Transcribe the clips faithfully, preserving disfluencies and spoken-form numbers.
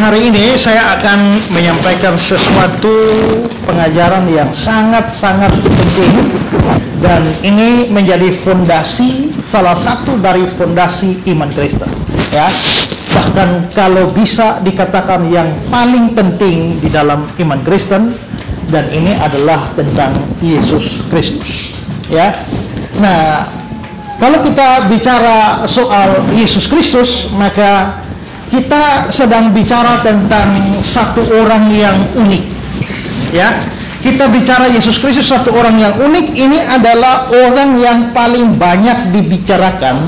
Hari ini saya akan menyampaikan sesuatu pengajaran yang sangat-sangat penting, dan ini menjadi fondasi, salah satu dari fondasi iman Kristen, ya. Bahkan kalau bisa dikatakan yang paling penting di dalam iman Kristen, dan ini adalah tentang Yesus Kristus, ya. Nah, kalau kita bicara soal Yesus Kristus, maka kita sedang bicara tentang satu orang yang unik, ya. Kita bicara Yesus Kristus, satu orang yang unik. Ini adalah orang yang paling banyak dibicarakan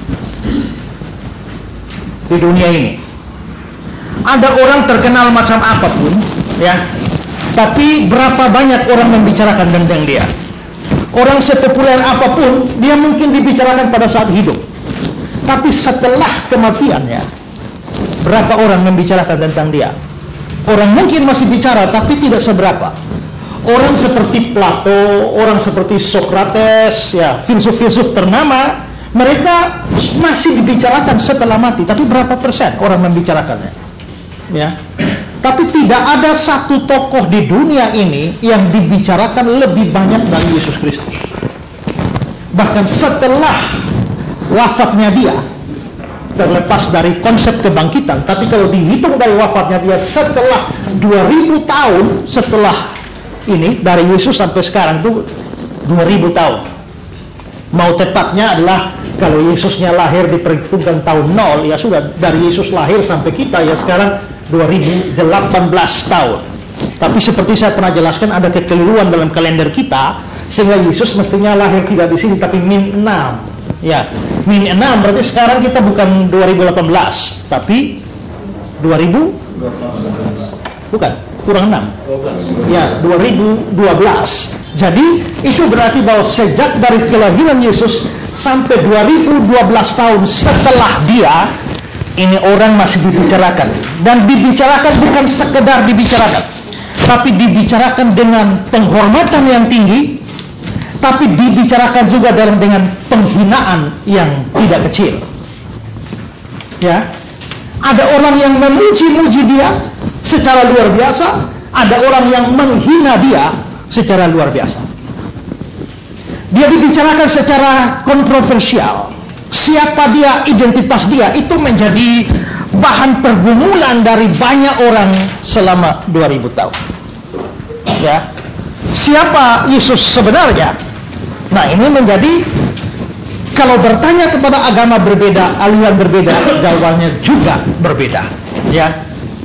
di dunia ini. Ada orang terkenal macam apapun, ya, tapi berapa banyak orang membicarakan tentang dia. Orang sepopuler apapun, dia mungkin dibicarakan pada saat hidup, tapi setelah kematiannya, berapa orang membicarakan tentang dia? Orang mungkin masih bicara, tapi tidak seberapa. Orang seperti Plato, orang seperti Socrates, ya, filsuf-filsuf ternama, mereka masih dibicarakan setelah mati, tapi berapa persen orang membicarakannya? Ya. Tapi tidak ada satu tokoh di dunia ini yang dibicarakan lebih banyak dari Yesus Kristus. Bahkan setelah wafatnya dia, terlepas dari konsep kebangkitan, tapi kalau dihitung dari wafatnya dia setelah dua ribu tahun setelah ini, dari Yesus sampai sekarang itu dua ribu tahun. Mau tepatnya adalah kalau Yesusnya lahir diperhitungkan tahun nol, ya sudah, dari Yesus lahir sampai kita ya sekarang dua ribu delapan belas tahun. Tapi seperti saya pernah jelaskan, ada kekeliruan dalam kalender kita, sehingga Yesus mestinya lahir tidak di sini tapi min enam. Ya, min enam berarti sekarang kita bukan dua ribu delapan belas, tapi dua ribu bukan, kurang enam. Ya, dua ribu dua belas. Jadi itu berarti bahwa sejak dari kelahiran Yesus sampai dua ribu dua belas tahun setelah dia, ini orang masih dibicarakan. Dan dibicarakan bukan sekedar dibicarakan, tapi dibicarakan dengan penghormatan yang tinggi, tapi dibicarakan juga dalam dengan penghinaan yang tidak kecil. Ya, ada orang yang memuji-muji dia secara luar biasa, ada orang yang menghina dia secara luar biasa. Dia dibicarakan secara kontroversial. Siapa dia, identitas dia, itu menjadi bahan pergumulan dari banyak orang selama dua ribu tahun. Ya, siapa Yesus sebenarnya? Nah, ini menjadi, kalau bertanya kepada agama berbeda, aliran berbeda, jawabannya juga berbeda. Ya,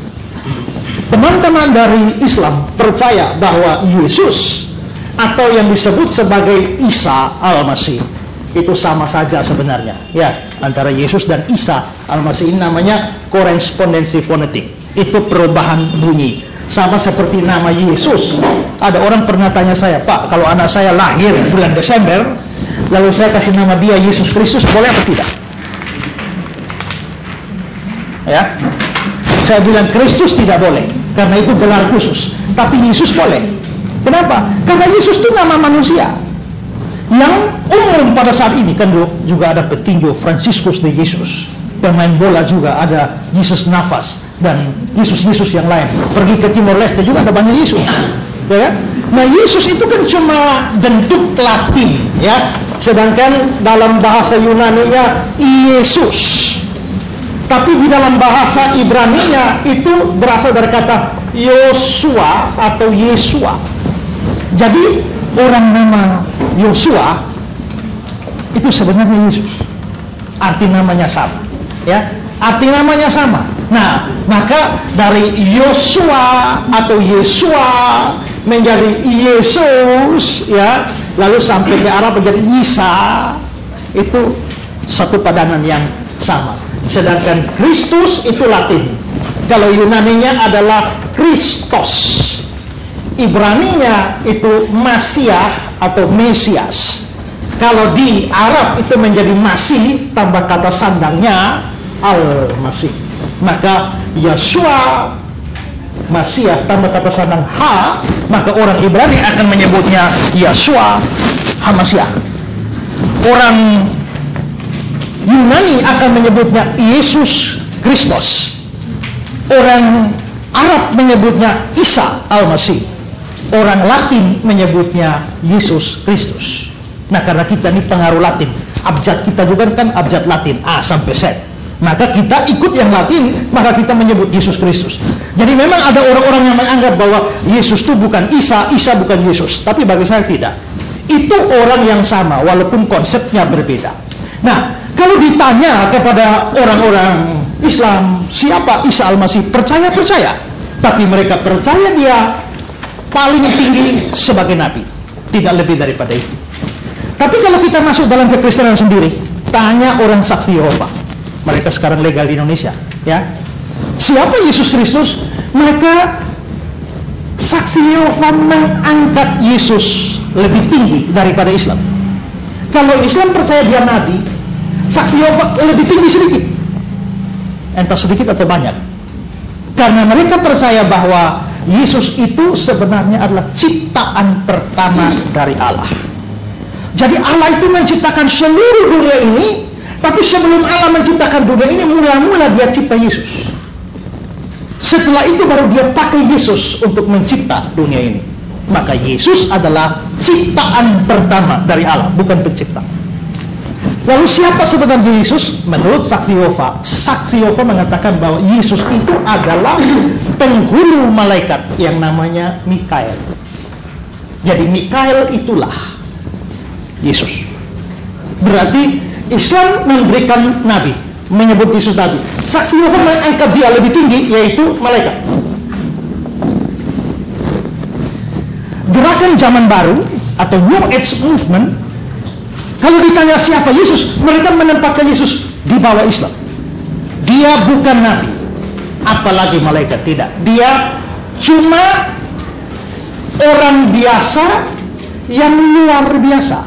teman-teman dari Islam percaya bahwa Yesus atau yang disebut sebagai Isa Al-Masih itu sama saja sebenarnya, ya, antara Yesus dan Isa Al-Masih. Ini namanya korespondensi fonetik. Itu perubahan bunyi. Sama seperti nama Yesus. Ada orang pernah tanya saya, Pak, kalau anak saya lahir bulan Desember, lalu saya kasih nama dia Yesus Kristus, boleh atau tidak? Ya, saya bilang Kristus tidak boleh, karena itu gelar khusus. Tapi Yesus boleh. Kenapa? Karena Yesus itu nama manusia yang umum pada saat ini. Kan juga ada petinju Franciscus de Jesus, pemain bola juga ada Yesus Navas, dan Yesus-Yesus yang lain. Pergi ke Timor Leste juga ada banyak Yesus, ya. Nah, Yesus itu kan cuma bentuk Latin, ya. Sedangkan dalam bahasa Yunani-nya Yesus. Tapi di dalam bahasa Ibrani-nya itu berasal dari kata Yosua atau Yesua. Jadi orang nama Yosua itu sebenarnya Yesus. Arti namanya sama, ya. Arti namanya sama. Nah, maka dari Yosua atau Yesua menjadi Yesus, ya, lalu sampai ke Arab menjadi Isa, itu satu padanan yang sama. Sedangkan Kristus itu Latin. Kalau Yunaninya adalah Christos. Ibraninya itu Masiah atau Mesias. Kalau di Arab itu menjadi Masih tambah kata sandangnya Al-Masih. Maka Yeshua Masiah tambah kata sandang Ha, maka orang Ibrani akan menyebutnya Yeshua HaMasiah. Orang Yunani akan menyebutnya Yesus Kristus. Orang Arab menyebutnya Isa Al-Masih, orang Latin menyebutnya Yesus Kristus. Nah, karena kita ini pengaruh Latin, abjad kita juga kan abjad Latin A sampai Z, maka kita ikut yang Latin, maka kita menyebut Yesus Kristus. Jadi memang ada orang-orang yang menganggap bahwa Yesus itu bukan Isa, Isa bukan Yesus, tapi bagi saya tidak. Itu orang yang sama walaupun konsepnya berbeda. Nah, kalau ditanya kepada orang-orang Islam siapa Isa Al-Masih, percaya-percaya, tapi mereka percaya dia paling tinggi sebagai nabi, tidak lebih daripada itu. Tapi kalau kita masuk dalam kekristenan sendiri, tanya orang saksi Yehova, mereka sekarang legal di Indonesia, ya, siapa Yesus Kristus, mereka saksi Yehova mengangkat Yesus lebih tinggi daripada Islam. Kalau Islam percaya dia nabi, saksi Yehova lebih tinggi sedikit, entah sedikit atau banyak, karena mereka percaya bahwa Yesus itu sebenarnya adalah ciptaan pertama dari Allah. Jadi Allah itu menciptakan seluruh dunia ini, tapi sebelum Allah menciptakan dunia ini, mula-mula dia cipta Yesus. Setelah itu baru dia pakai Yesus untuk mencipta dunia ini. Maka Yesus adalah ciptaan pertama dari Allah, bukan pencipta. Lalu siapa sebenarnya Yesus? Menurut saksi Yehova, saksi Yehova mengatakan bahwa Yesus itu adalah penghulu malaikat yang namanya Mikael. Jadi Mikael itulah Yesus. Berarti Islam memberikan nabi, menyebut Yesus nabi. Saksi Yehova mengangkat dia lebih tinggi, yaitu malaikat. Gerakan zaman baru atau New Age Movement, kalau ditanya siapa Yesus, mereka menempatkan Yesus di bawah Islam. Dia bukan nabi, apalagi malaikat, tidak. Dia cuma orang biasa yang luar biasa.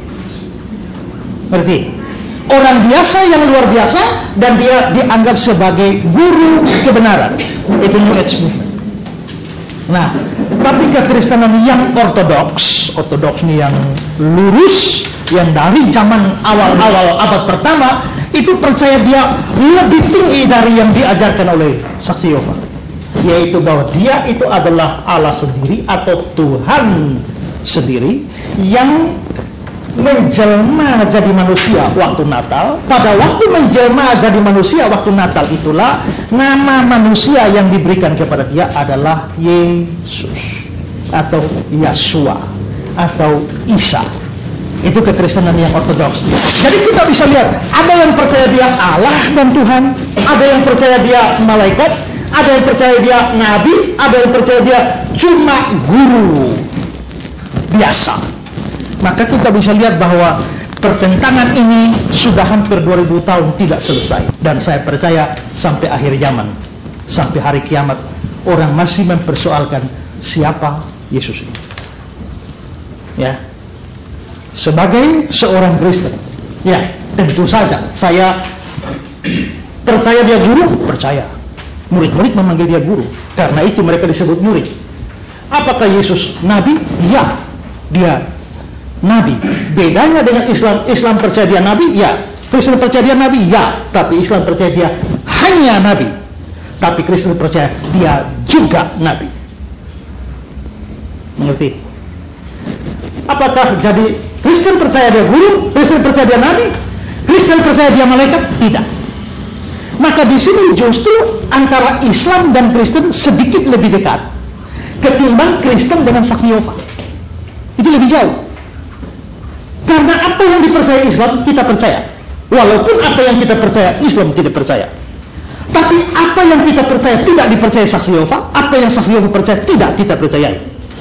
Berarti orang biasa yang luar biasa, dan dia dianggap sebagai guru kebenaran. Itu New Age Movement. Nah, tapi kekristenan yang ortodoks, ortodoks ini yang lurus, yang dari zaman awal-awal abad pertama, itu percaya dia lebih tinggi dari yang diajarkan oleh saksi Yehova, yaitu bahwa dia itu adalah Allah sendiri atau Tuhan sendiri yang menjelma jadi manusia waktu Natal. Pada waktu menjelma jadi manusia waktu Natal itulah nama manusia yang diberikan kepada dia adalah Yesus atau Yeshua atau Isa. Itu kekristenan yang ortodoks. Jadi kita bisa lihat, ada yang percaya dia Allah dan Tuhan, ada yang percaya dia malaikat, ada yang percaya dia nabi, ada yang percaya dia cuma guru biasa. Maka kita bisa lihat bahwa pertentangan ini sudah hampir dua ribu tahun tidak selesai. Dan saya percaya sampai akhir zaman, sampai hari kiamat, orang masih mempersoalkan siapa Yesus ini. Ya, sebagai seorang Kristen, ya tentu saja saya percaya dia guru, percaya. Murid-murid memanggil dia guru, karena itu mereka disebut murid. Apakah Yesus nabi? Ya, dia nabi. Bedanya dengan Islam, Islam percaya dia nabi, ya. Kristen percaya dia nabi, ya. Tapi Islam percaya dia hanya nabi. Tapi Kristen percaya dia juga nabi. Mengerti? Apakah jadi Kristen percaya dia guru, Kristen percaya dia nabi, Kristen percaya dia malaikat? Tidak. Maka di sini justru antara Islam dan Kristen sedikit lebih dekat ketimbang Kristen dengan saksi Yehova. Itu lebih jauh. Karena apa yang dipercaya Islam kita percaya, walaupun apa yang kita percaya Islam tidak percaya. Tapi apa yang kita percaya tidak dipercaya saksi Yehova, apa yang saksi Yehova percaya tidak kita percayai.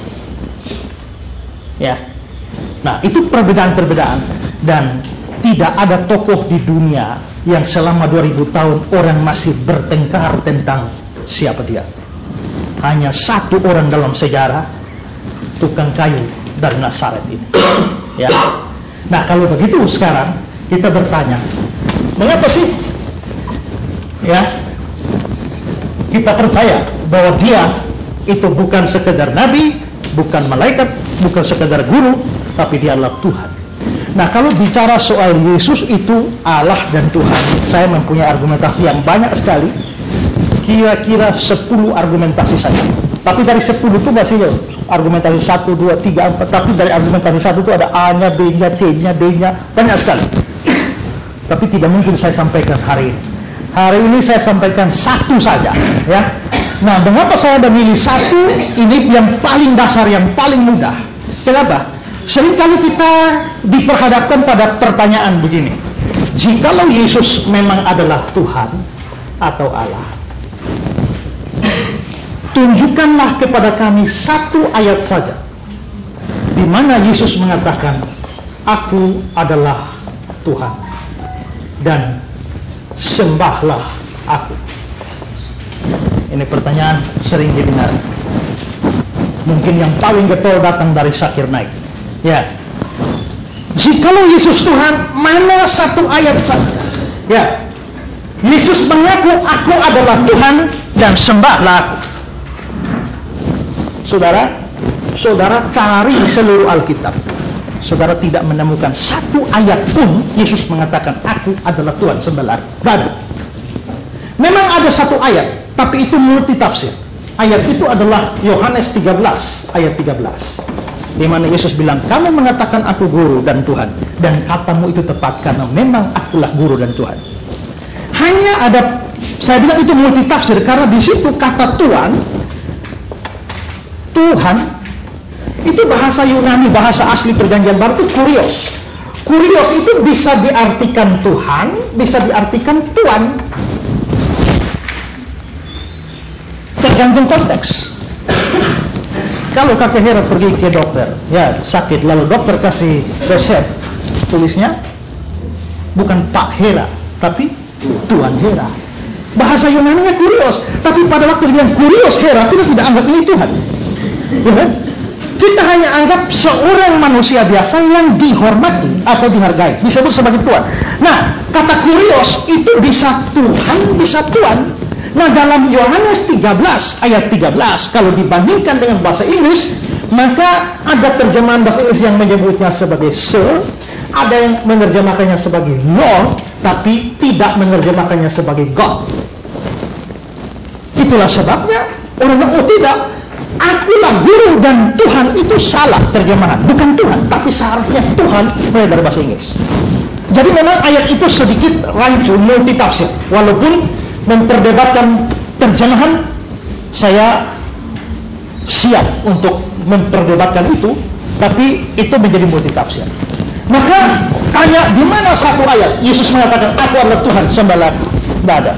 Ya. Nah, itu perbedaan-perbedaan, dan tidak ada tokoh di dunia yang selama dua ribu tahun orang masih bertengkar tentang siapa dia. Hanya satu orang dalam sejarah, tukang kayu dari Nazaret ini. Ya. Nah, kalau begitu sekarang kita bertanya, mengapa sih ya kita percaya bahwa dia itu bukan sekedar nabi, bukan malaikat, bukan sekedar guru, tapi dia adalah Tuhan. Nah, kalau bicara soal Yesus itu Allah dan Tuhan, saya mempunyai argumentasi yang banyak sekali. kira-kira sepuluh argumentasi saja. Tapi dari sepuluh itu masih argumentasi satu, dua, tiga, empat. Tapi dari argumentasi satu itu ada A-nya, B-nya, C-nya, D-nya, banyak sekali. Tapi tidak mungkin saya sampaikan hari ini. Hari ini saya sampaikan satu saja, ya. Nah, mengapa saya memilih satu? Ini yang paling dasar, yang paling mudah. Kenapa? Seringkali kita diperhadapkan pada pertanyaan begini. Jikalau Yesus memang adalah Tuhan atau Allah, tunjukkanlah kepada kami satu ayat saja di mana Yesus mengatakan, "Aku adalah Tuhan dan sembahlah aku." Ini pertanyaan sering didengar. Mungkin yang paling getol datang dari Zakir Naik. Ya. Jikalau Yesus Tuhan, mana satu ayat saja? Ya. Yesus mengaku, "Aku adalah Tuhan dan sembahlah aku." Saudara, saudara cari seluruh Alkitab. Saudara tidak menemukan satu ayat pun Yesus mengatakan, "Aku adalah Tuhan, sembahlah." Tidak ada. Memang ada satu ayat, tapi itu multi tafsir. Ayat itu adalah Yohanes tiga belas, ayat tiga belas. Di mana Yesus bilang, "Kamu mengatakan aku guru dan Tuhan, dan katamu itu tepat karena memang akulah guru dan Tuhan." Hanya ada, saya bilang itu multi tafsir karena di situ kata Tuhan, Tuhan itu bahasa Yunani, bahasa asli perjanjian baru itu kurios. Kurios itu bisa diartikan Tuhan, bisa diartikan Tuhan. Tergantung konteks. Kalau kakek Hera pergi ke dokter, ya sakit, lalu dokter kasih resep, tulisnya bukan Pak Hera, tapi Tuan Hera. Bahasa Yunani-nya kurios, tapi pada waktu dia kurios Hera, kita tidak anggap ini Tuhan. Ya, kita hanya anggap seorang manusia biasa yang dihormati atau dihargai, disebut sebagai Tuhan. Nah, kata kurios itu bisa Tuhan, bisa Tuhan. Nah, dalam Yohanes tiga belas ayat tiga belas, kalau dibandingkan dengan bahasa Inggris, maka ada terjemahan bahasa Inggris yang menyebutnya sebagai Sir, ada yang menerjemahkannya sebagai Lord, tapi tidak menerjemahkannya sebagai God. Itulah sebabnya orang bilang, "Oh tidak, akulah guru dan Tuhan," itu salah terjemahan, bukan Tuhan, tapi seharusnya Tuhan mulai dari bahasa Inggris. Jadi memang ayat itu sedikit rancu, multi tafsir. Walaupun memperdebatkan terjemahan, saya siap untuk memperdebatkan itu, tapi itu menjadi multi tafsir. Maka tanya di mana satu ayat Yesus mengatakan, "Aku adalah Tuhan, sembahlah aku." Tidak ada.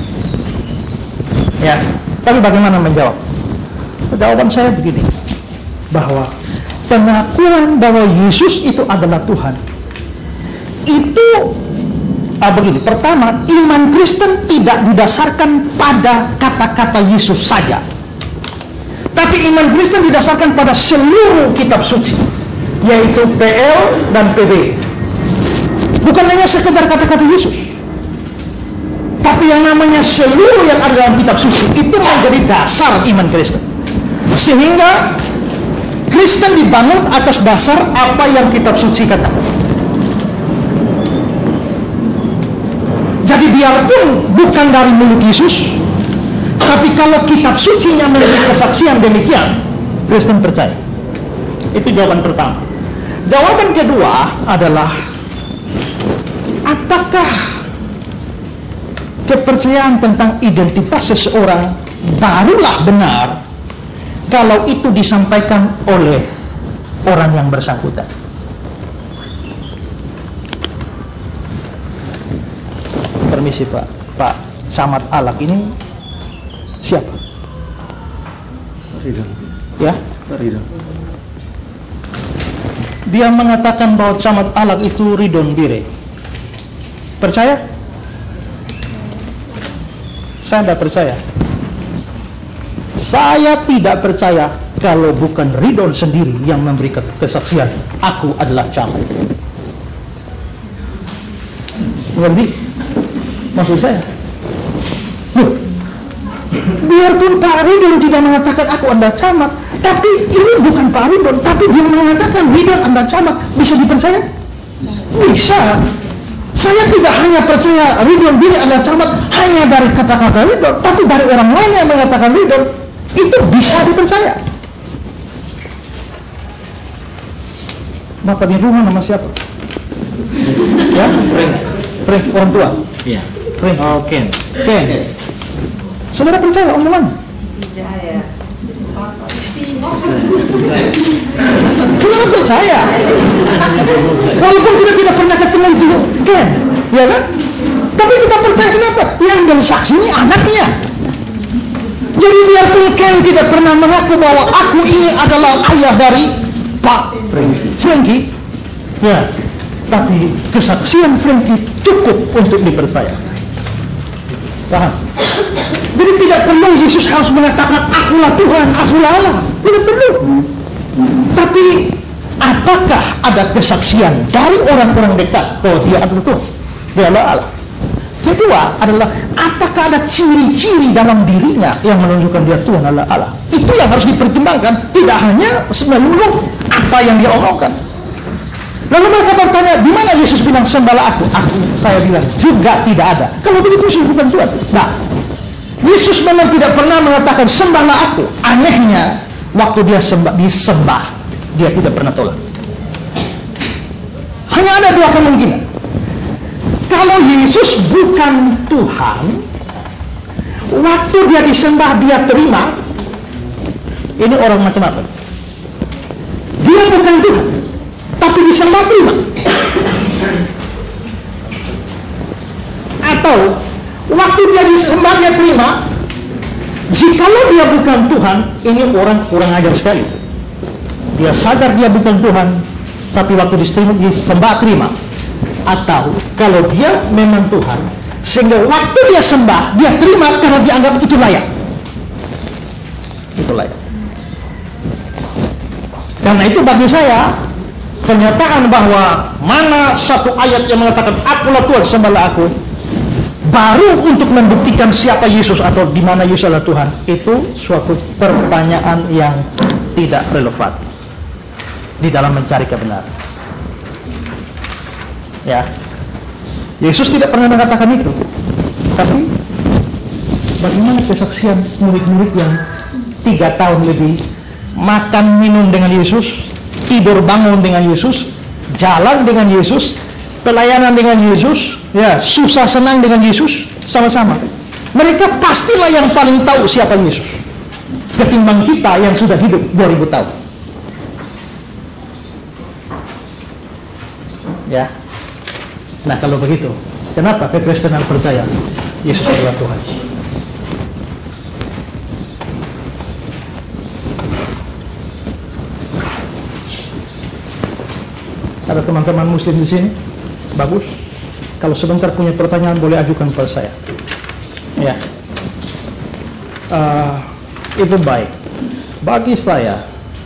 Ya, tapi bagaimana menjawab? Jawaban saya begini, bahwa pengakuan bahwa Yesus itu adalah Tuhan itu ah, begini. Pertama, iman Kristen tidak didasarkan pada kata-kata Yesus saja, tapi iman Kristen didasarkan pada seluruh kitab suci, yaitu P L dan P B. Bukan hanya sekedar kata-kata Yesus, tapi yang namanya seluruh yang ada dalam kitab suci itu menjadi dasar iman Kristen. Sehingga Kristen dibangun atas dasar apa yang kitab suci katakan. Jadi biarpun bukan dari mulut Yesus, tapi kalau kitab sucinya memberi kesaksian demikian, Kristen percaya. Itu jawaban pertama. Jawaban kedua adalah, apakah kepercayaan tentang identitas seseorang barulah benar kalau itu disampaikan oleh orang yang bersangkutan? Permisi Pak, Pak Samad Alak ini siapa? Ridho. Ya? Ridho. Dia mengatakan bahwa Samad Alak itu Ridon Bire. Percaya? Saya tidak percaya. Saya tidak percaya kalau bukan Ridon sendiri yang memberi kesaksian, "Aku adalah Samad." Ngerti? Maksud saya, loh, biarpun Pak Ridon tidak mengatakan aku adalah Samad, tapi ini bukan Pak Ridon, tapi dia mengatakan Ridon adalah Samad, bisa dipercaya? Bisa. Saya tidak hanya percaya Ridwan bin adalah camat hanya dari kata-kata Ridwan, tapi dari orang lain yang mengatakan Ridwan, itu bisa dipercaya. Bapak di rumah nama siapa? Ya, Frank. Frank, orang tua. Iya. Frank. Oh, Ken. Ken. Saudara percaya omongan? Tidak ya. Saudara percaya? Walaupun kita tidak pernah ketemu itu Ken, ya kan? Tapi kita percaya, kenapa? Yang bersaksi ini anaknya. Jadi biarpun Ken tidak pernah mengaku bahwa aku ini adalah ayah dari Pak Frankie, ya, tapi kesaksian Frankie cukup untuk dipercaya. Paham? Jadi tidak perlu Yesus harus mengatakan akulah Tuhan, akulah Allah. Tidak perlu. Tapi apakah ada kesaksian dari orang-orang dekat bahwa dia adalah Tuhan, dia adalah Allah? Kedua adalah apakah ada ciri-ciri dalam dirinya yang menunjukkan dia Tuhan adalah Allah? Itu yang harus dipertimbangkan, tidak hanya melulu apa yang dia omongkan. Lalu mereka bertanya, di mana Yesus bilang sembahlah aku? Aku, saya bilang juga tidak ada. Kalau begitu Yesus bukan Tuhan. Nah, Yesus memang tidak pernah mengatakan sembahlah aku. Anehnya, waktu dia sembah, disembah, dia tidak pernah tolak. Hanya ada dua kemungkinan. Kalau Yesus bukan Tuhan, waktu dia disembah dia terima. Ini orang macam apa? Dia bukan Tuhan, tapi disembah terima. Atau waktu dia disembah dia terima. Jikalau dia bukan Tuhan, ini orang kurang ajar sekali. Dia sadar dia bukan Tuhan, tapi waktu disembah terima. Atau kalau dia memang Tuhan, sehingga waktu dia sembah dia terima karena dianggap itu layak. Itu layak. Karena itu bagi saya pernyataan bahwa mana satu ayat yang mengatakan akulah Tuhan, sembahlah aku, baru untuk membuktikan siapa Yesus atau di mana Yesus adalah Tuhan, itu suatu pertanyaan yang tidak relevan di dalam mencari kebenaran. Ya, Yesus tidak pernah mengatakan itu. Tapi bagaimana kesaksian murid-murid yang tiga tahun lebih makan minum dengan Yesus, tidur bangun dengan Yesus, jalan dengan Yesus, pelayanan dengan Yesus, ya, susah senang dengan Yesus, sama-sama. Mereka pastilah yang paling tahu siapa Yesus ketimbang kita yang sudah hidup dua ribu tahun. Ya. Nah, kalau begitu, kenapa kekristenan percaya Yesus adalah Tuhan? Ada teman-teman muslim di sini? Bagus. Kalau sebentar punya pertanyaan boleh ajukan kepada saya. Ya. Uh, itu baik. Bagi saya,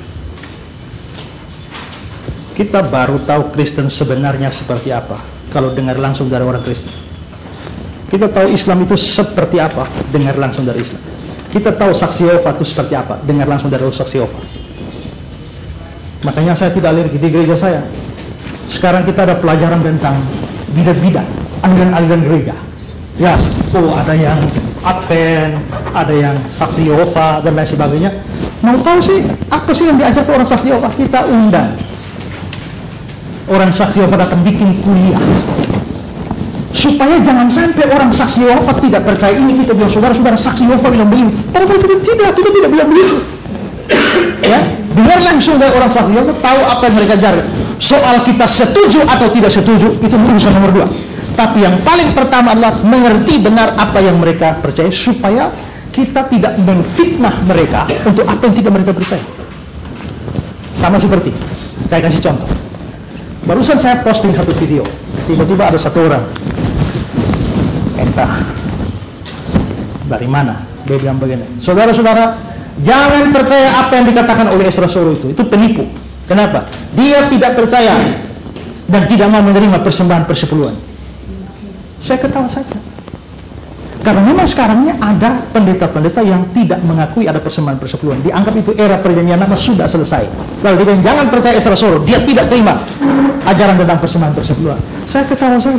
kita baru tahu Kristen sebenarnya seperti apa kalau dengar langsung dari orang Kristen. Kita tahu Islam itu seperti apa dengar langsung dari Islam. Kita tahu saksi Yehova itu seperti apa dengar langsung dari saksi Yehova. Makanya saya tidak alergi di gereja saya. Sekarang kita ada pelajaran tentang bidat-bidat, aliran-aliran gereja. Ya, oh ada yang Advent, ada yang saksi Yehova dan lain sebagainya. Mau tahu sih apa sih yang diajar orang saksi Yehova? Kita undang orang saksi Yehova datang bikin kuliah, supaya jangan sampai orang saksi Yehova tidak percaya ini. Kita bilang saudara-saudara saksi Yehova bilang begini, padahal kita tidak, kita tidak bilang begitu. Ya, dengar langsung dari orang saksi Yehova, tahu apa yang mereka ajar. Soal kita setuju atau tidak setuju itu urusan nomor dua. Tapi yang paling pertama adalah mengerti benar apa yang mereka percaya, supaya kita tidak memfitnah mereka untuk apa yang tidak mereka percaya. Sama seperti, saya kasih contoh. Barusan saya posting satu video, tiba-tiba ada satu orang, entah dari mana, dia bilang begini, saudara-saudara, jangan percaya apa yang dikatakan oleh Ezra Soro itu, itu penipu. Kenapa? Dia tidak percaya dan tidak mau menerima persembahan persepuluhan. Saya ketawa saja. Karena memang sekarang ini ada pendeta-pendeta yang tidak mengakui ada persembahan persepuluhan. Dianggap itu era perjanjian lama sudah selesai. Lalu dia jangan percaya Ezra Soro, dia tidak terima ajaran tentang persembahan persepuluhan. Saya ketawa saja.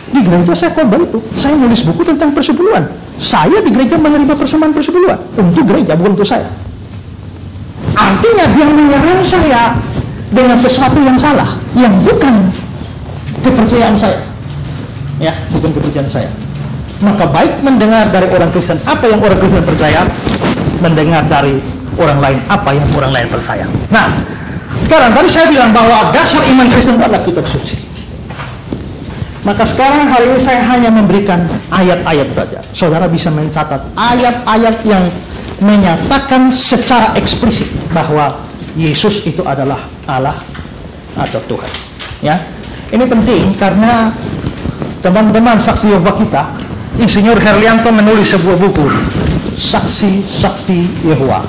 Di gereja saya khotbah itu, saya nulis buku tentang persepuluhan. Saya di gereja menerima persembahan persepuluhan untuk gereja, bukan untuk saya. Artinya dia menyerang saya dengan sesuatu yang salah, yang bukan kepercayaan saya, ya, bukan kepercayaan saya. Maka baik mendengar dari orang Kristen apa yang orang Kristen percaya, mendengar dari orang lain apa yang orang lain percaya. Nah, sekarang tadi saya bilang bahwa dasar iman Kristen adalah kitab suci. Maka sekarang hari ini saya hanya memberikan ayat-ayat saja. Saudara bisa mencatat ayat-ayat yang menyatakan secara eksplisit bahwa Yesus itu adalah Allah atau Tuhan. Ya, ini penting karena teman-teman saksi Yehova kita, Insinyur Herlianto menulis sebuah buku, Saksi-saksi Yehova.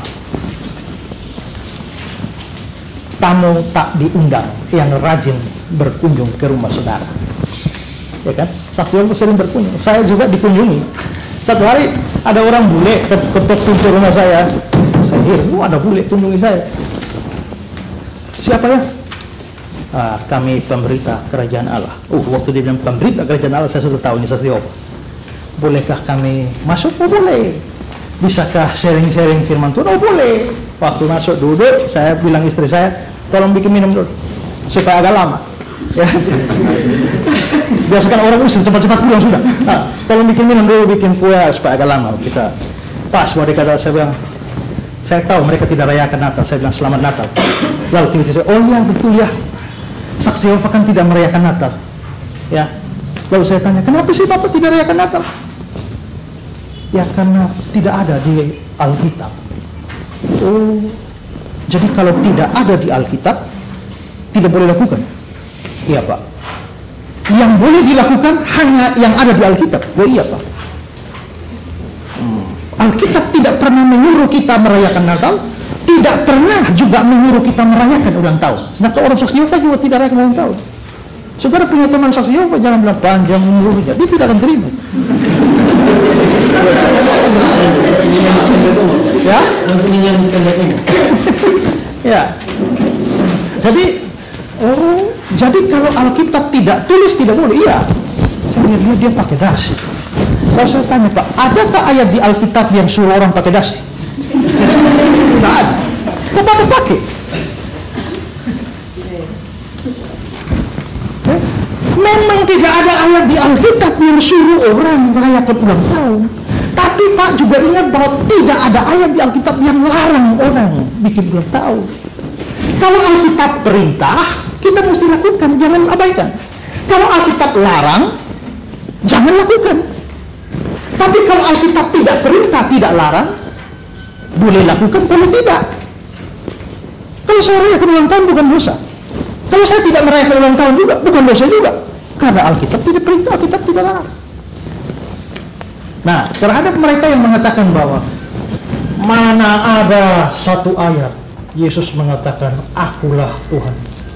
Tamu tak diundang yang rajin berkunjung ke rumah saudara. Ya kan? Saksi Yehova sering berkunjung. Saya juga dikunjungi. Satu hari ada orang bule ketok pintu rumah saya. Saya heran, oh ada bule kunjungi saya. Siapa ya? Ah, kami pemberita kerajaan Allah. Oh, waktu dia bilang pemberita kerajaan Allah, saya sudah tahu ini saksi Yehova. Bolehkah kami masuk? Oh boleh. Bisakah sharing-sharing firman Tuhan? Oh boleh. Waktu masuk duduk, saya bilang istri saya, tolong bikin minum dulu supaya agak lama. Ya. Biasakan orang usir cepat-cepat pulang sudah. Nah, tolong bikin minum dulu, bikin kue supaya agak lama. Kita pas mereka kata, saya bilang, saya tahu mereka tidak rayakan Natal. Saya bilang selamat Natal. Lalu tiba-tiba, oh iya betul ya, saksi Yehova kan tidak merayakan Natal. Ya. Lalu saya tanya, kenapa sih Bapak tidak merayakan Natal? Ya karena tidak ada di Alkitab. Oh, jadi kalau tidak ada di Alkitab, tidak boleh lakukan. Iya Pak. Yang boleh dilakukan hanya yang ada di Alkitab. Oh iya Pak. Hmm. Alkitab tidak pernah menyuruh kita merayakan Natal, tidak pernah juga menyuruh kita merayakan ulang tahun. Maka orang saksi Yehova juga tidak merayakan ulang tahun. Saudara punya teman saksi Yehova, jangan bilang panjang umurnya, dia tidak akan terima. Ya, ya. Jadi, oh, jadi kalau Alkitab tidak tulis tidak boleh, iya. Saya lihat dia pakai dasi. Kalau saya tanya Pak, adakah ayat di Alkitab yang suruh orang pakai dasi? Tidak ada. Kok Bapak pakai? Eh? Memang tidak ada ayat di Alkitab yang suruh orang merayakan ulang tahun. Tapi Pak juga ingat bahwa tidak ada ayat di Alkitab yang larang orang bikin ulang tahun. Kalau Alkitab perintah, kita mesti lakukan, jangan abaikan. Kalau Alkitab larang, jangan lakukan. Tapi kalau Alkitab tidak perintah, tidak larang, boleh lakukan, boleh tidak. Kalau saya merayakan ulang tahun bukan dosa. Kalau saya tidak merayakan ulang tahun juga, bukan dosa juga. Karena Alkitab tidak perintah, Alkitab tidak larang. Nah, terhadap mereka yang mengatakan bahwa mana ada satu ayat Yesus mengatakan akulah Tuhan.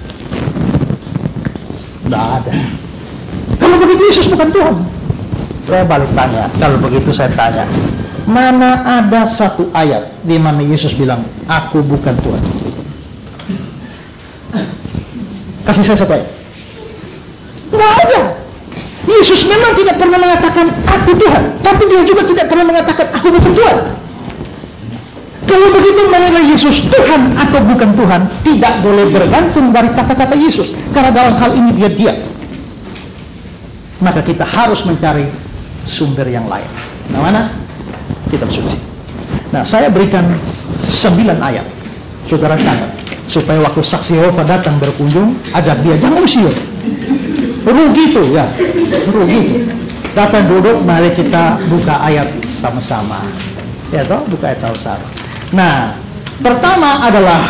Tidak ada. Kalau begitu Yesus bukan Tuhan. Saya balik tanya, kalau begitu saya tanya, mana ada satu ayat di mana Yesus bilang aku bukan Tuhan? Kasih saya satu ayat. Tidak ada. Yesus memang tidak pernah mengatakan aku Tuhan, tapi dia juga tidak pernah mengatakan aku bukan Tuhan. Kalau begitu menilai Yesus Tuhan atau bukan Tuhan tidak boleh bergantung dari kata-kata Yesus, karena dalam hal ini dia diam. Maka kita harus mencari sumber yang lain. Nah, mana? Kitab suci. Nah, saya berikan sembilan ayat. Saudara catat supaya waktu saksi Yehova datang berkunjung, ajak dia, jangan usir. Rugi itu ya, rugi. Datang duduk, mari kita buka ayat sama-sama. Ya toh, buka ayat sama-sama. Nah, pertama adalah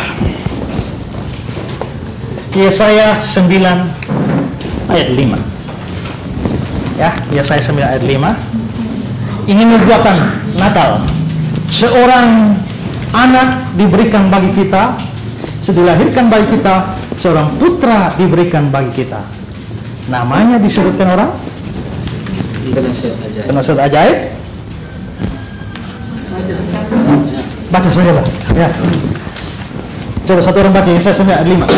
Yesaya sembilan ayat lima. Ya, Yesaya sembilan ayat lima. Ini nubuatan Natal. Seorang anak diberikan bagi kita, dilahirkan bagi kita, seorang putra diberikan bagi kita. Namanya disebutkan orang penasihat ajaib. Penasihat ajaib. Baca saja Pak. Ya. Coba satu orang baca Yesaya sembilan ayat lima.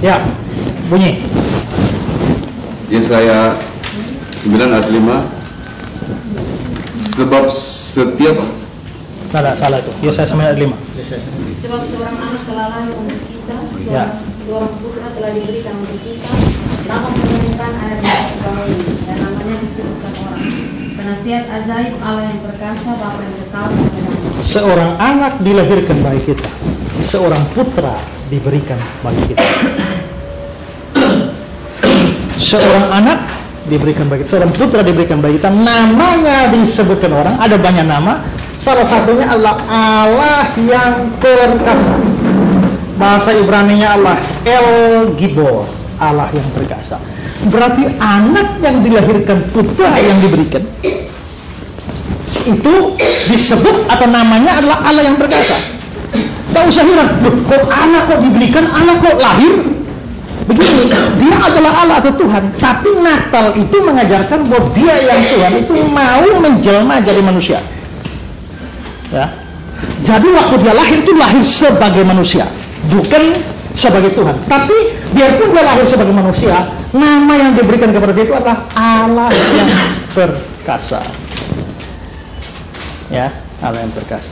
Ya, bunyi. Yesaya sembilan ayat lima. Sebab setiap Salah, salah itu. Yesaya sembilan ayat lima. Sebab seorang anak telah lahir untuk kita, seorang, Ya. seorang putra telah diberikan untuk kita, lama menemukan air di atas bumi, dan namanya disebutkan orang. Penasihat ajaib, Allah yang perkasa, Bapa yang kekal dan damai. Seorang anak dilahirkan bagi kita, seorang putra diberikan bagi kita. Seorang anak diberikan bagi kita, seorang putra diberikan bagi kita. Namanya disebutkan orang, ada banyak nama. Salah satunya adalah Allah yang perkasa. Bahasa Ibrani-nya Allah El Gibor, Allah yang perkasa. Berarti anak yang dilahirkan, putra yang diberikan, itu disebut atau namanya adalah Allah yang perkasa. Tak usah heran, kok anak kok diberikan, anak kok lahir? Begini, dia adalah Allah atau Tuhan. Tapi Natal itu mengajarkan bahwa dia yang Tuhan itu mau menjelma jadi manusia. Ya. Jadi waktu dia lahir itu lahir sebagai manusia, bukan sebagai Tuhan. Tapi biarpun dia lahir sebagai manusia, nama yang diberikan kepada dia itu adalah Allah yang perkasa. Ya, Allah yang perkasa.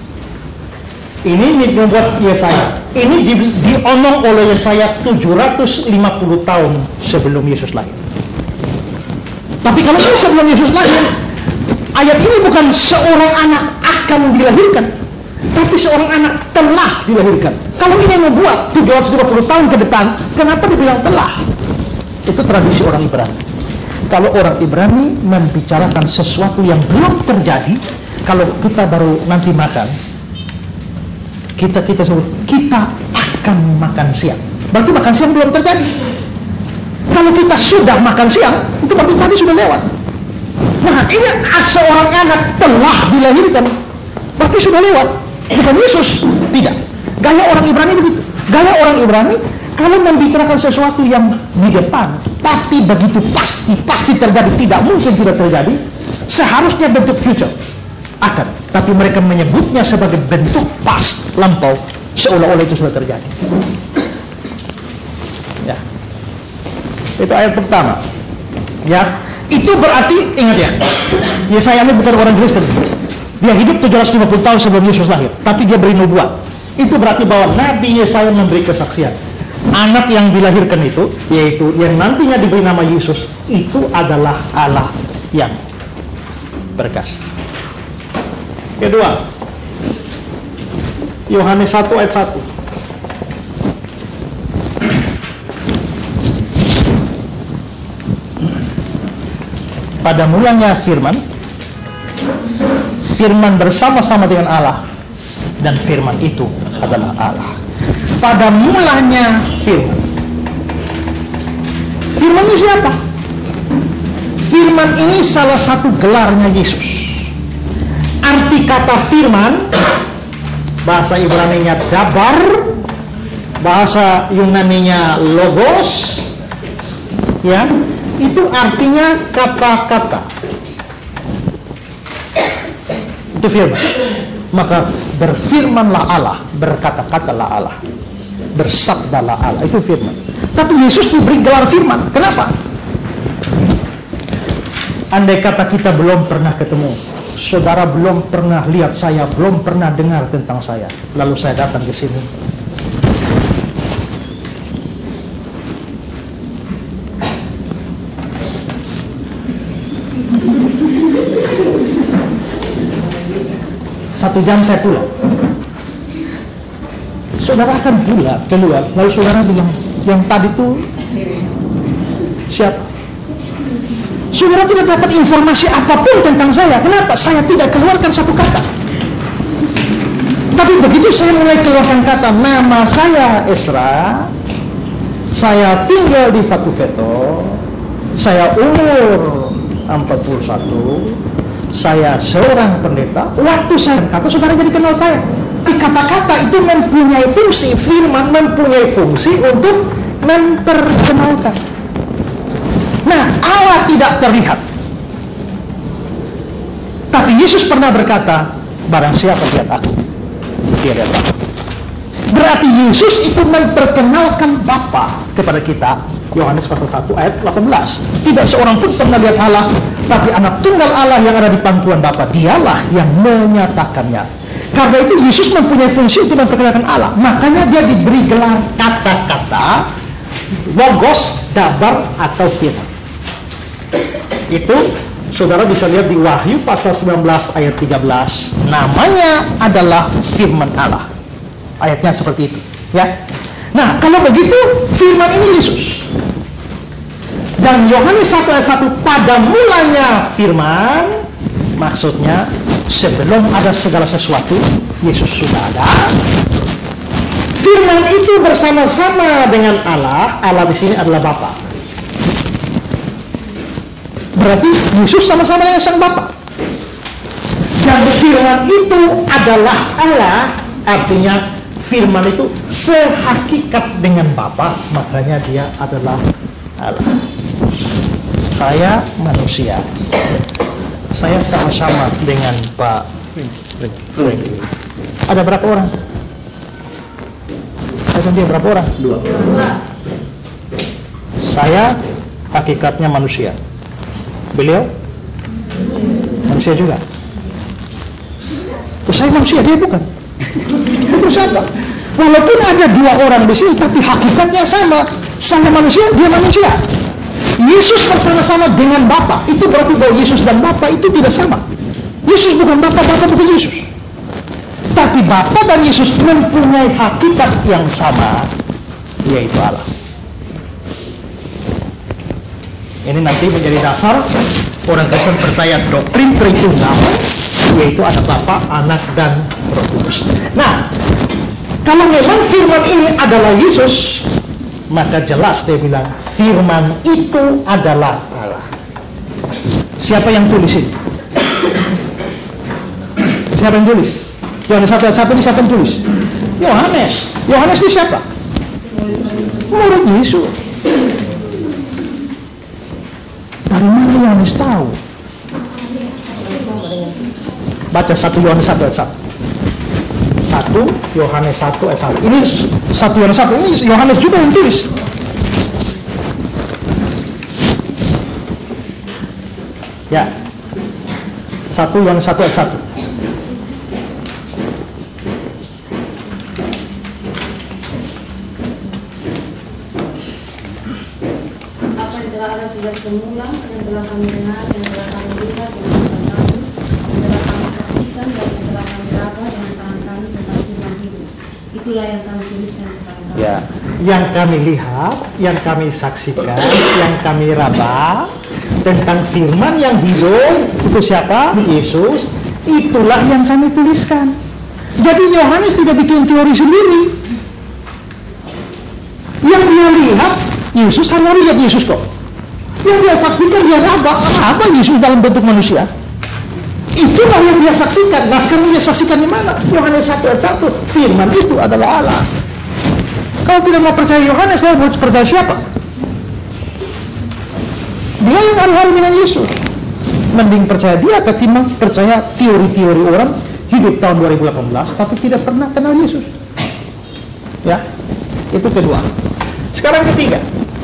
Ini membuat Yesaya. Ini di, dionong oleh Yesaya tujuh ratus lima puluh tahun sebelum Yesus lahir. Tapi kalau ini sebelum Yesus lahir, ayat ini bukan seorang anak akan dilahirkan, tapi seorang anak telah dilahirkan. Kalau ini yang membuat tujuh ratus lima puluh tahun ke depan, kenapa dibilang telah? Itu tradisi orang Ibrani. Kalau orang Ibrani membicarakan sesuatu yang belum terjadi, kalau kita baru nanti makan, kita kita sebut kita akan makan siang. Berarti makan siang belum terjadi. Kalau kita sudah makan siang, itu berarti tadi sudah lewat. Nah, ini seorang anak telah dilahirkan, berarti sudah lewat. Bukan Yesus, tidak. Gaya orang Ibrani begitu. Gaya orang Ibrani kalau membicarakan sesuatu yang di depan, tapi begitu pasti pasti terjadi, tidak mungkin tidak terjadi, seharusnya bentuk future akan, tapi mereka menyebutnya sebagai bentuk past lampau, seolah-olah itu sudah terjadi. Ya, itu ayat pertama. Ya, itu berarti ingat ya, Yesaya ini bukan orang Kristen. Dia hidup tujuh ratus lima puluh tahun sebelum Yesus lahir, tapi dia beri nubuat. Itu berarti bahwa Nabi Yesaya memberi kesaksian. Anak yang dilahirkan itu, yaitu yang nantinya diberi nama Yesus, itu adalah Allah yang perkasa. Kedua, Yohanes satu ayat satu. Pada mulanya firman, firman bersama-sama dengan Allah, dan firman itu adalah Allah. Pada mulanya firman. Firman ini siapa? Firman ini salah satu gelarnya Yesus. Arti kata firman, bahasa Ibrani-nya dabar, bahasa Yunani-nya logos, ya, itu artinya kata-kata. Itu firman. Maka berfirmanlah Allah, berkata-katalah Allah, bersabdalah Allah, itu firman. Tapi Yesus diberi gelar firman. Kenapa? Andai kata kita belum pernah ketemu, saudara belum pernah lihat saya, belum pernah dengar tentang saya, lalu saya datang ke sini, satu jam saya pulang, saudara akan pulang keluar, lalu saudara bilang, yang tadi tuh siapa? Saudara tidak dapat informasi apapun tentang saya. Kenapa? Saya tidak keluarkan satu kata. Tapi begitu saya mulai keluarkan kata, nama saya Esra, saya tinggal di Fatuveto, saya umur empat puluh satu, saya seorang pendeta. Waktu saya kata, saudara jadi kenal saya. Kata-kata itu mempunyai fungsi, firman mempunyai fungsi untuk memperkenalkan. Nah, Allah tidak terlihat. Tapi Yesus pernah berkata, barang siapa lihat aku, dia lihat aku. Berarti Yesus itu memperkenalkan Bapa kepada kita. Yohanes pasal satu ayat delapan belas. Tidak seorang pun pernah lihat Allah, tapi anak tunggal Allah yang ada di pangkuan Bapa, dialah yang menyatakannya. Karena itu Yesus mempunyai fungsi untuk memperkenalkan Allah. Makanya dia diberi gelar kata-kata, logos, dabar, atau firman. Itu saudara bisa lihat di Wahyu pasal sembilan belas ayat tiga belas. Namanya adalah firman Allah. Ayatnya seperti itu, ya. Nah, kalau begitu firman ini Yesus. Dan Yohanes satu ayat satu, pada mulanya firman, maksudnya sebelum ada segala sesuatu, Yesus sudah ada. Firman itu bersama-sama dengan Allah. Allah di sini adalah Bapa. Berarti Yesus sama-sama dengan Sang Bapa. Dan firman itu adalah Allah. Artinya firman itu sehakikat dengan Bapa, makanya dia adalah Allah. Saya manusia. Saya sama-sama dengan Pak Franky. Ada berapa orang? Saya dia berapa orang? Dua. Saya hakikatnya manusia. Beliau manusia juga. Oh, saya manusia, dia bukan. Terus apa? Walaupun ada dua orang di sini, tapi hakikatnya sama. Saya manusia, dia manusia. Yesus bersama-sama dengan Bapa. Itu berarti bahwa Yesus dan Bapa itu tidak sama. Yesus bukan Bapa, Bapa bukan Yesus. Tapi Bapa dan Yesus mempunyai hakikat yang sama, yaitu Allah. Ini nanti menjadi dasar orang Kristen percaya doktrin Tritunggal, yaitu ada Bapa, Anak, dan Roh Kudus. Nah, kalau memang firman ini adalah Yesus, maka jelas dia bilang firman itu adalah Allah. Siapa yang tulis ini? Siapa yang tulis? Yohanes satu ayat satu ini siapa yang tulis? Yohanes. Yohanes ini siapa? Murid Yesus. Dari mana Yohanes tahu? Baca satu Yohanes satu ayat satu. satu Yohanes satu ayat satu. Ini satu Yohanes satu, ini Yohanes juga yang tulis. Ya. satu Yohanes satu ayat satu. Apa yang telah ada sejak semula, yang telah kami dengar, yang telah kami lihat, yang telah kami, yang telah kami saksikan, dan yang telah kami raba dengan tangan kami tentang firman hidup. Itulah yang kami tuliskan kepada kami. Ya, yang kami lihat, yang kami saksikan, yang kami raba tentang firman yang hidup, itu siapa? Yesus. Itulah yang kami tuliskan. Jadi Yohanes tidak bikin teori sendiri. Yang dia lihat Yesus, hari-hari lihat Yesus kok. Yang dia saksikan, dia raba apa Yesus dalam bentuk manusia. Itulah yang dia saksikan. Nah, sekarang dia saksikan di mana? Yohanes satu ayat satu. Firman itu adalah Allah. Kalau tidak mau percaya Yohanes, kalau mau percaya siapa? Dia yang hari-hari dengan Yesus. Mending percaya dia ketimbang percaya teori-teori orang hidup tahun dua ribu delapan belas tapi tidak pernah kenal Yesus. Ya, itu kedua. Sekarang ketiga.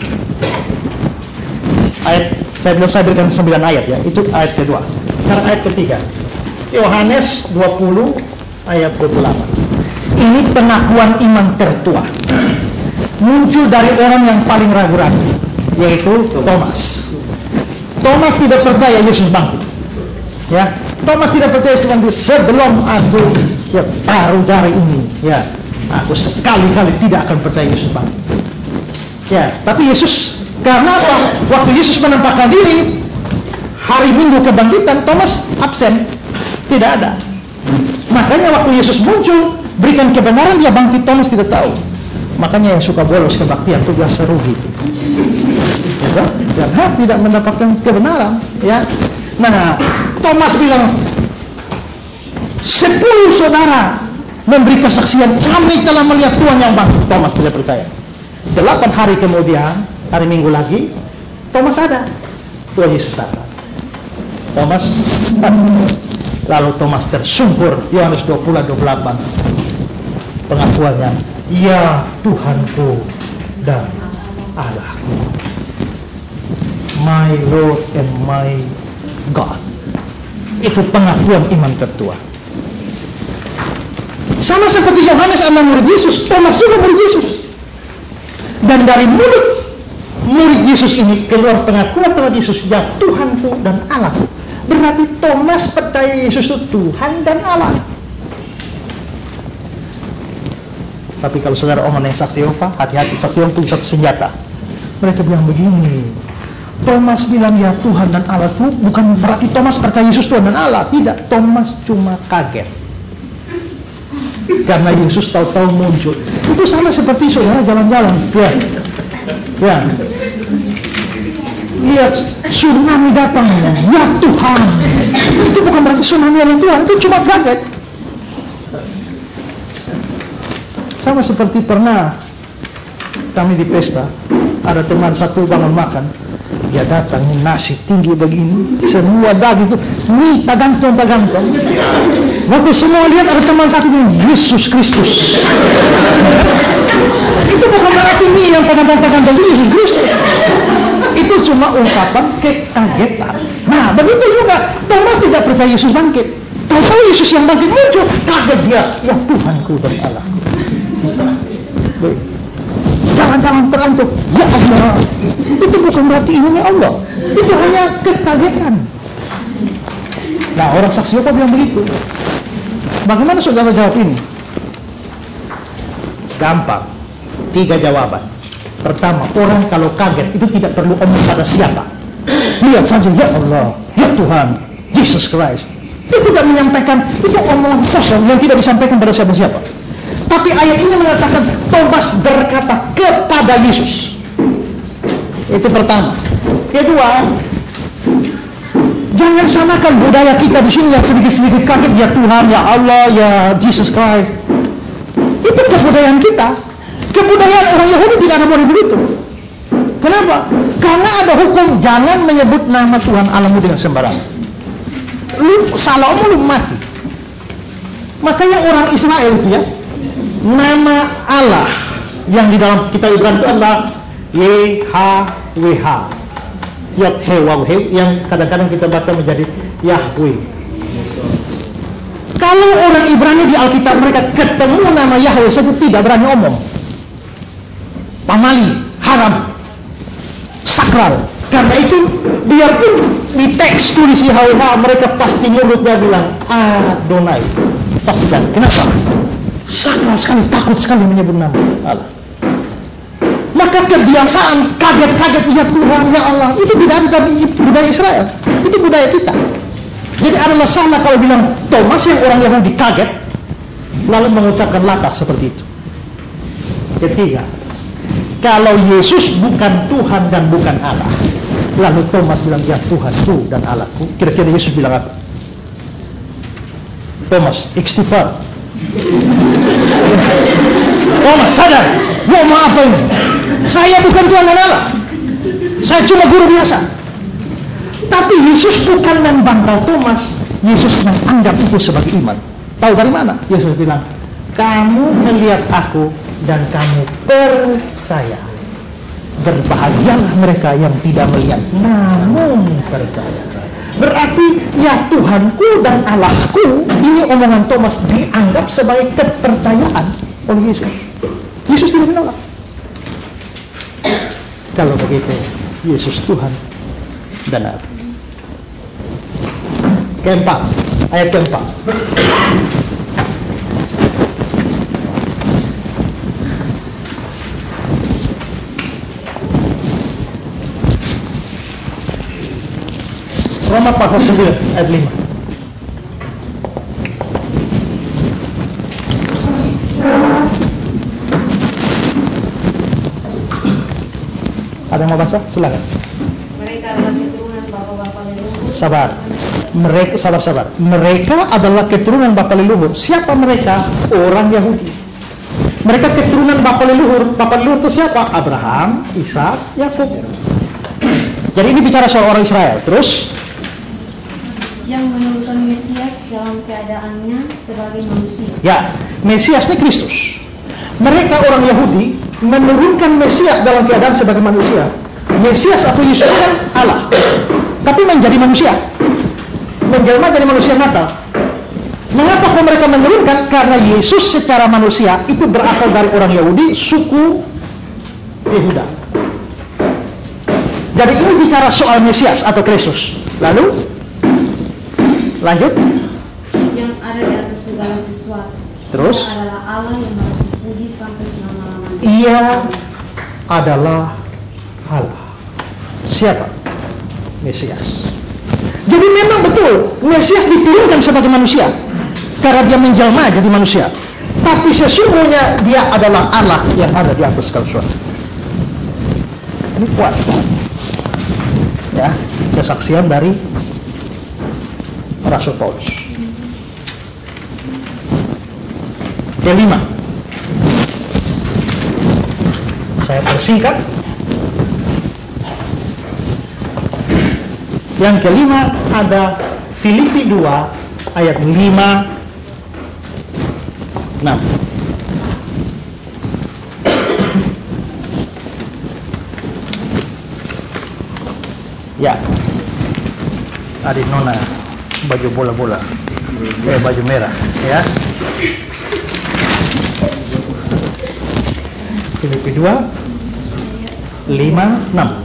Ayat, saya belum saya berikan sembilan ayat ya. Itu ayat kedua. Sekarang ayat ketiga. Yohanes dua puluh ayat dua puluh delapan. Ini pengakuan iman tertua. Muncul dari orang yang paling ragu-ragu, yaitu Thomas. Thomas tidak percaya Yesus bangkit. Ya, Thomas tidak percaya Yesus bangkit sebelum aku ya taruh dari ini. Ya, aku sekali-kali tidak akan percaya Yesus bangkit. Ya, tapi Yesus, karena apa? Waktu Yesus menampakkan diri hari Minggu kebangkitan, Thomas absen, tidak ada. Makanya waktu Yesus muncul, berikan kebenaran, dia bangkit, Thomas tidak tahu. Makanya yang suka bolos kebaktian itu biasa rugi. Ya, karena tidak mendapatkan kebenaran. Ya, nah Thomas bilang, sepuluh saudara memberi kesaksian, kami telah melihat Tuhan yang bangkit. Thomas tidak percaya. Delapan hari kemudian, hari Minggu lagi, Thomas ada. Tuhan Yesus datang. Thomas, lalu Thomas tersungkur. Yohanes dua puluh ayat dua puluh delapan. pengakuannya, ya Tuhanku dan Allahku, my Lord and my God. Itu pengakuan iman tertua. Sama seperti Yohanes adalah murid Yesus, Thomas juga murid Yesus. Dan dari mulut murid Yesus ini keluar pengakuan terhadap Yesus, ya Tuhanku dan Allahku. Berarti Thomas percaya Yesus itu Tuhan dan Allah. Tapi kalau saudara omong yang saksi Yehova, hati-hati, saksi Yehova punya satu senjata. Mereka bilang begini, Thomas bilang ya Tuhan dan Allah itu bukan berarti Thomas percaya Yesus Tuhan dan Allah. Tidak, Thomas cuma kaget karena Yesus tahu-tahu muncul. Itu sama seperti saudara jalan-jalan, ya, ya, lihat tsunami datang, ya Tuhan. Itu bukan berarti tsunami yang Tuhan, itu cuma kaget. Sama seperti pernah kami di pesta, ada teman satu bangun makan, dia datang nasi tinggi begini, semua daging itu mie tagantong-tagantong. Waktu semua lihat ada teman satu ini, Yesus Kristus. Itu bukan berarti mie yang tagantong-tagantong, Yesus Kristus. Itu cuma ungkapan kekagetan. Nah, begitu juga Thomas tidak percaya Yesus bangkit. Tahu-tahu Yesus yang bangkit muncul, kaget dia, ya Tuhanku dan Allahku. Jangan-jangan terantuk, ya Allah. Itu bukan berarti imannya Allah. Itu hanya kekagetan. Nah, orang saksi Yehova bilang begitu. Bagaimana saudara jawab ini? Gampang. Tiga jawaban. Pertama, orang kalau kaget itu tidak perlu omong pada siapa. Lihat saja, ya Allah, ya Tuhan, Jesus Christ. Itu tidak menyampaikan, itu omongan kosong yang tidak disampaikan pada siapa-siapa. Tapi ayat ini mengatakan Thomas berkata kepada Yesus. Itu pertama. Kedua, jangan samakan budaya kita di sini yang sedikit-sedikit kaget, ya Tuhan, ya Allah, ya Jesus Christ. Itu kebudayaan kita. Kebudayaan orang Yahudi tidak ada boleh begitu. Kenapa? Karena ada hukum jangan menyebut nama Tuhan Allahmu dengan sembarangan. Lu salah omong lu mati. Makanya orang Israel itu ya, nama Allah yang di dalam kitab Ibrani itu adalah Y H W H, Yod He Waw He, yang kadang-kadang kita baca menjadi Yahweh. Kalau orang Ibrani di Alkitab mereka ketemu nama Yahweh saja tidak berani omong. Pamali, haram, sakral. Karena itu biarpun di teks tulis Yahweh, mereka pasti mulutnya bilang Adonai. Pastikan. Kenapa? Sakral sekali, takut sekali menyebut nama Allah. Maka kebiasaan kaget-kaget, ya Tuhan, ya Allah, itu tidak ada di budaya Israel. Itu budaya kita. Jadi adalah salah kalau bilang Thomas yang orang Yahudi kaget lalu mengucapkan latah seperti itu. Ketiga, kalau Yesus bukan Tuhan dan bukan Allah, lalu Thomas bilang ya Tuhanku dan Allahku, kira-kira Yesus bilang apa? Thomas, istighfar. Thomas, sadar, mau maaf ini. Saya bukan Tuhan dan Allah. Saya cuma guru biasa. Tapi Yesus bukan membangkal Thomas. Yesus menganggap itu sebagai iman. Tahu dari mana? Yesus bilang, kamu melihat aku dan kamu percaya. Berbahagialah mereka yang tidak melihat namun percaya. Berarti ya Tuhanku dan Allahku, ini omongan Thomas dianggap sebagai kepercayaan oleh Yesus. Yesus tidak menolak. Kalau begitu, Yesus Tuhan dan Allah. Keempat, ayat keempat. Roma pasal sembilan ayat lima. Ada yang mau baca? Silakan. Mereka adalah keturunan bapak-bapak leluhur. Sabar. Mereka sabar-sabar. Mereka adalah keturunan bapak leluhur. Siapa mereka? Orang Yahudi. Mereka keturunan bapak leluhur. Bapak leluhur itu siapa? Abraham, Ishak, Yakub. Jadi ini bicara soal orang Israel. Terus yang menurutkan Mesias dalam keadaannya sebagai manusia. Ya, Mesias ini Kristus. Mereka orang Yahudi menurunkan Mesias dalam keadaan sebagai manusia. Mesias atau Yesus kan Allah, tapi menjadi manusia, menjelma jadi manusia Natal. Mengapa kok mereka menurunkan? Karena Yesus secara manusia itu berasal dari orang Yahudi, suku Yehuda. Jadi ini bicara soal Mesias atau Kristus. Lalu lanjut. Yang ada di atas segala sesuatu. Terus? Dia adalah Allah yang harus dipuji sampai selama-lamanya. Ia adalah Allah. Siapa? Mesias. Jadi memang betul Mesias diturunkan sebagai manusia karena dia menjelma jadi manusia. Tapi sesungguhnya dia adalah Allah yang ada di atas segala sesuatu. Ini kuat. Ya, kesaksian dari Rasul Paulus. Kelima, saya persingkat. Yang kelima ada Filipi dua ayat lima enam. Ya, adik nona baju bola-bola, eh baju merah, ya. Filipi dua lima enam.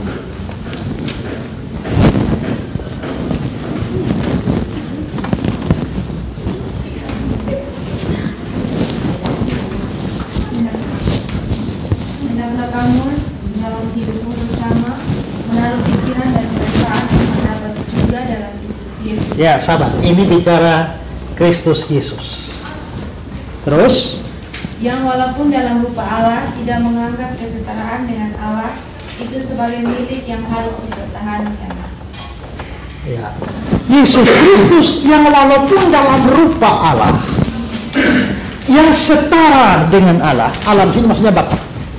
Hendaklah kamu dalam hidupmu bersama menaruh pikiran dan perasaan yang terdapat juga dalam Kristus Yesus. Ya, sabar. Ini bicara Kristus Yesus. Terus, Yang walaupun dalam rupa Allah tidak menganggap kesetaraan dengan Allah itu sebagai milik yang harus dipertahankan. ya, Yesus Kristus yang walaupun dalam rupa Allah, yang setara dengan Allah. Allah di sini maksudnya Bapa.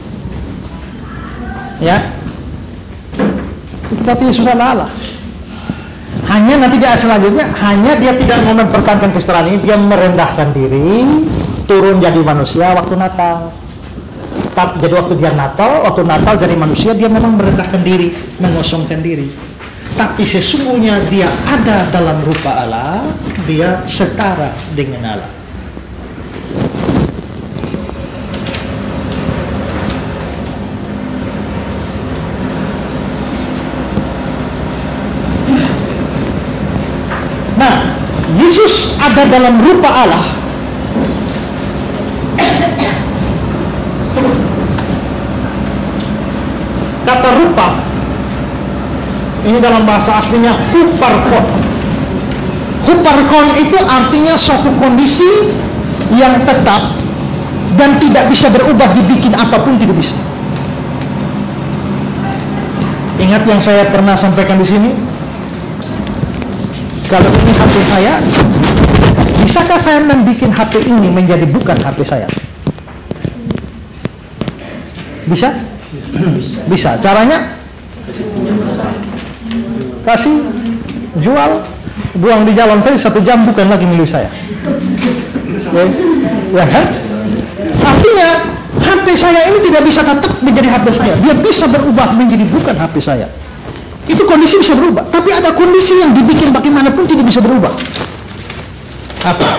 Ya, itu berarti Yesus adalah Allah. Hanya nanti di ayat selanjutnya, hanya dia tidak mau mempertahankan kesetaraan ini, dia merendahkan diri, turun jadi manusia waktu Natal. Tapi jadi waktu dia Natal, waktu Natal jadi manusia, dia memang merendahkan diri, mengosongkan diri. Tapi sesungguhnya dia ada dalam rupa Allah, dia setara dengan Allah. Nah, Yesus ada dalam rupa Allah. Kata rupa ini dalam bahasa aslinya huparkon. Huparkon itu artinya suatu kondisi yang tetap dan tidak bisa berubah, dibikin apapun tidak bisa. Ingat yang saya pernah sampaikan di sini? Kalau ini H P saya, bisakah saya membuat H P ini menjadi bukan H P saya? Bisa? Bisa. Caranya? Kasih, jual, buang di jalan saya satu jam, bukan lagi milik saya. Ya, ya kan? Artinya H P saya ini tidak bisa tetap menjadi H P saya. Dia bisa berubah menjadi bukan H P saya. Itu kondisi bisa berubah. Tapi ada kondisi yang dibikin bagaimanapun tidak bisa berubah. Apa?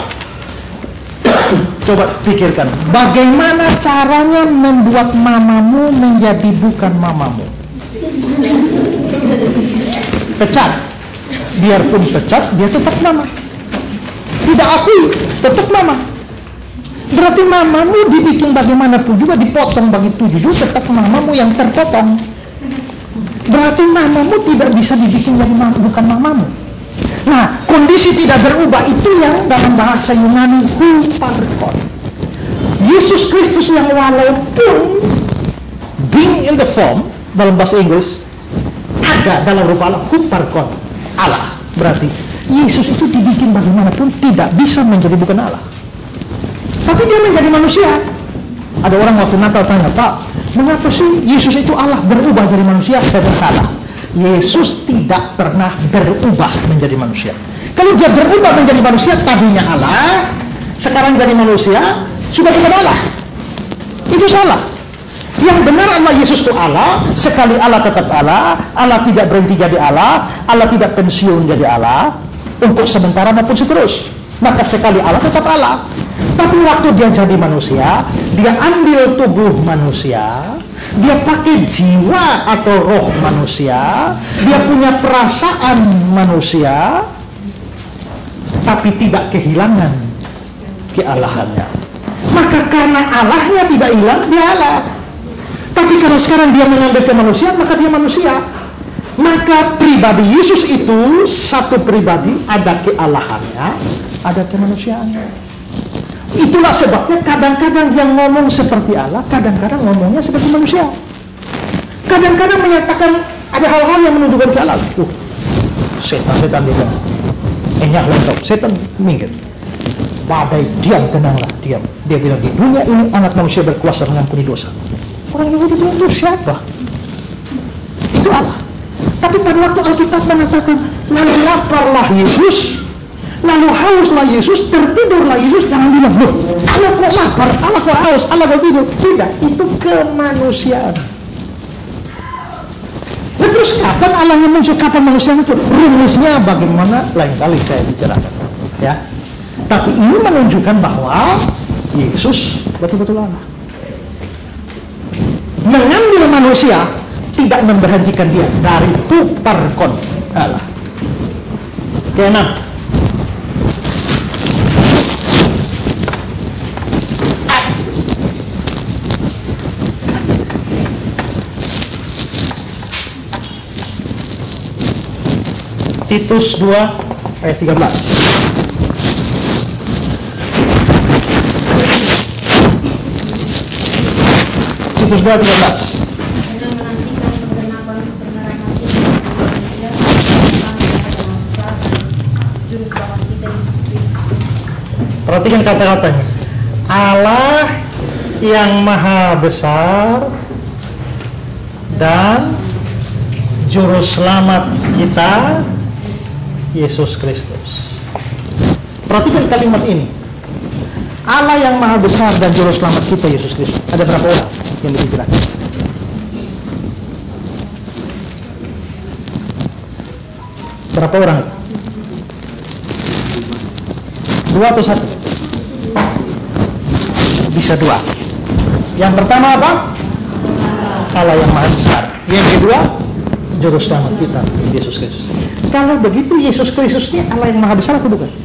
Coba pikirkan. Bagaimana caranya membuat mamamu menjadi bukan mamamu? Pecat. Biarpun pecat, dia tetap mama. Tidak akui, tetap mama. Berarti mamamu dibikin bagaimanapun juga, dipotong bagi tujuh, tetap mamamu yang terpotong. Berarti mamamu tidak bisa dibikin jadi mama, bukan mamamu. Nah, kondisi tidak berubah itu yang dalam bahasa Yunani huparkon. Yesus Kristus yang walaupun being in the form dalam bahasa Inggris ada dalam rupa Allah, huparkon, Allah. Berarti Yesus itu dibikin bagaimanapun tidak bisa menjadi bukan Allah. Tapi dia menjadi manusia. Ada orang waktu Natal tanya, Pak, mengapa sih Yesus itu Allah berubah jadi manusia? Saya salah. Yesus tidak pernah berubah menjadi manusia. Kalau dia berubah menjadi manusia, tadinya Allah, sekarang jadi manusia, sudah bukan Allah. Itu salah. Yang benar Allah Yesus itu Allah, sekali Allah tetap Allah, Allah tidak berhenti jadi Allah, Allah tidak pensiun jadi Allah, untuk sementara maupun seterus. Maka sekali Allah tetap Allah. Tapi waktu dia jadi manusia, dia ambil tubuh manusia, dia pakai jiwa atau roh manusia, dia punya perasaan manusia, tapi tidak kehilangan kealahannya. Maka karena Allahnya tidak hilang, dia Allah. Tapi karena sekarang dia mengambil kemanusiaan, maka dia manusia. Maka pribadi Yesus itu satu pribadi, ada kealahannya, ada kemanusiaannya. Itulah sebabnya kadang-kadang dia ngomong seperti Allah, kadang-kadang ngomongnya seperti manusia. Kadang-kadang menyatakan ada hal-hal yang menunjukkan ke Allah. Uh, setan-setan dia bilang, enyah lentok, setan minggir. Badai, diam, tenanglah, diam. Dia bilang, di dunia ini anak manusia berkuasa mengampuni dosa. Orang yang itu siapa? Itu Allah. Tapi pada waktu Alkitab mengatakan, lalu laparlah Yesus, lalu hauslah Yesus, tertidurlah Yesus, jangan bilang, loh, Allah kok lapar, Allah kok haus, Allah kok tidur. Tidak, itu kemanusiaan. Nah, terus kapan Allah yang muncul, kapan manusia itu? Rumusnya bagaimana? Lain kali saya bicarakan. Ya. Tapi ini menunjukkan bahwa Yesus betul-betul Allah. Mengambil manusia tidak memberhentikan dia dari huparkon Allah. Keenam, Titus dua ayat tiga belas. Titus dua ayat tiga belas. Perhatikan kata-katanya. Allah yang maha besar dan juru selamat kita Yesus Kristus. Perhatikan kalimat ini. Allah yang maha besar dan juru selamat kita Yesus Kristus. Ada berapa orang yang dibicarakan? Berapa orang? Dua atau satu? Bisa dua. Yang pertama apa? Allah yang maha besar. Yang kedua, juru selamat kita Yesus Kristus. Kalau begitu Yesus Kristus ini Allah yang maha besar atau bukan?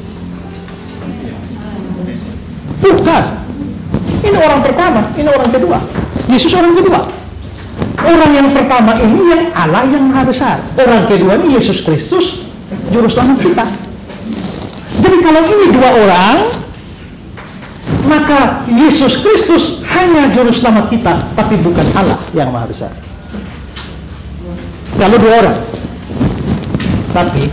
Bukan. Ini orang pertama, ini orang kedua. Yesus orang kedua. Orang yang pertama ini yang Allah yang maha besar. Orang kedua ini Yesus Kristus, juru selamat kita. Jadi kalau ini dua orang, maka Yesus Kristus hanya juru selamat kita, tapi bukan Allah yang maha besar. Kalau dua orang. Tapi